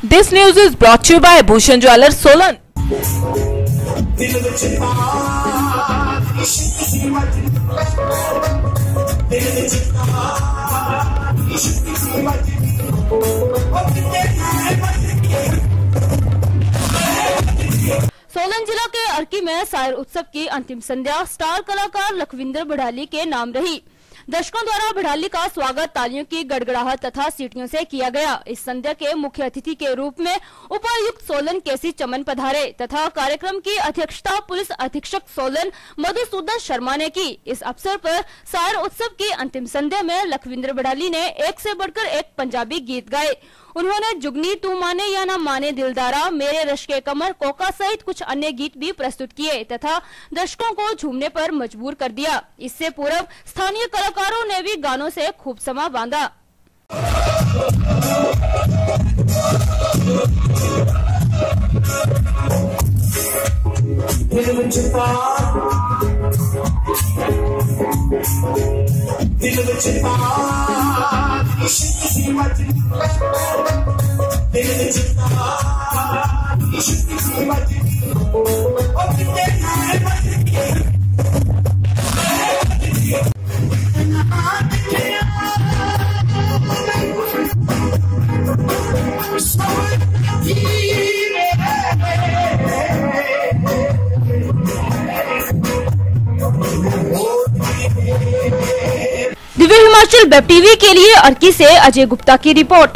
This news is brought to you by Bhushan Jewellers, Solan. Solan जिला के अर्की में शायर उत्सव की अंतिम संध्या स्टार कलाकार लखविंदर बढ़ाली के नाम रही। दर्शकों द्वारा बढ़ाली का स्वागत तालियों की गड़गड़ाहट तथा सीटियों से किया गया। इस संध्या के मुख्य अतिथि के रूप में उपायुक्त सोलन केसी चमन पधारे तथा कार्यक्रम की अध्यक्षता पुलिस अधीक्षक सोलन मधुसूदन शर्मा ने की। इस अवसर पर शायर उत्सव की अंतिम संध्या में लखविंदर बढ़ाली ने एक से बढ़कर एक पंजाबी गीत गाए। उन्होंने जुगनी तू माने या ना माने दिलदारा, मेरे रश के कमर, कोका सहित कुछ अन्य गीत भी प्रस्तुत किए तथा दर्शकों को झूमने पर मजबूर कर दिया। इससे पूर्व स्थानीय कलाकारों ने भी गानों से खूब समा बांधा। दिव्य हिमाचल वेब टीवी के लिए अर्की से अजय गुप्ता की रिपोर्ट।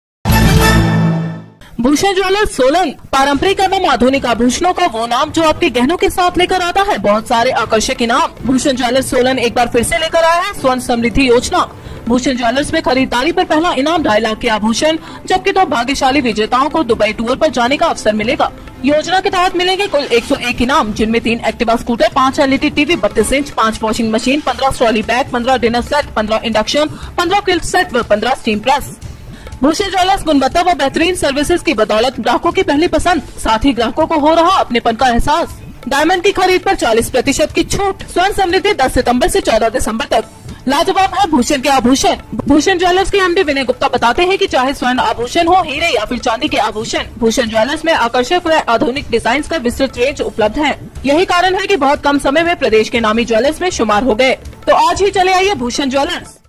भूषण ज्वेलर्स सोलन पारंपरिक एवं आधुनिक आभूषणों का वो नाम जो आपके गहनों के साथ लेकर आता है बहुत सारे आकर्षक इनाम। भूषण ज्वेलर्स सोलन एक बार फिर से लेकर आया है स्वर्ण समृद्धि योजना। भूषण ज्वेलर्स में खरीदारी पर पहला इनाम 2.5 लाख के आभूषण, जबकि 2 भाग्यशाली विजेताओं को दुबई टूर पर जाने का अवसर मिलेगा। योजना के तहत मिलेंगे कुल 101 इनाम, जिनमें 3 Activa scooter, 5 LED TV, 32 inch, 5 washing machine, 15 trolley bag, 15 dinner set, 15 induction, 15 quilt set व 15 स्टीम प्रेस। भूषण ज्वेलर्स गुणवत्ता व बेहतरीन सर्विसेज की बदौलत ग्राहकों की पहली पसंद, साथ ही ग्राहकों को हो रहा अपनेपन का एहसास। डायमंड की खरीद पर 40% की छूट। स्वर्ण समृद्धि 10 सितंबर से 14 दिसंबर तक। लाजवाब है भूषण के आभूषण। भूषण ज्वेलर्स के MD विनय गुप्ता बताते हैं कि चाहे स्वर्ण आभूषण हो, हीरे या फिर चांदी के आभूषण, भूषण ज्वेलर्स में आकर्षक व आधुनिक डिजाइन का विस्तृत रेंज उपलब्ध है। यही कारण है कि बहुत कम समय में प्रदेश के नामी ज्वेलर्स में शुमार हो गए। तो आज ही चले आइए भूषण ज्वेलर्स।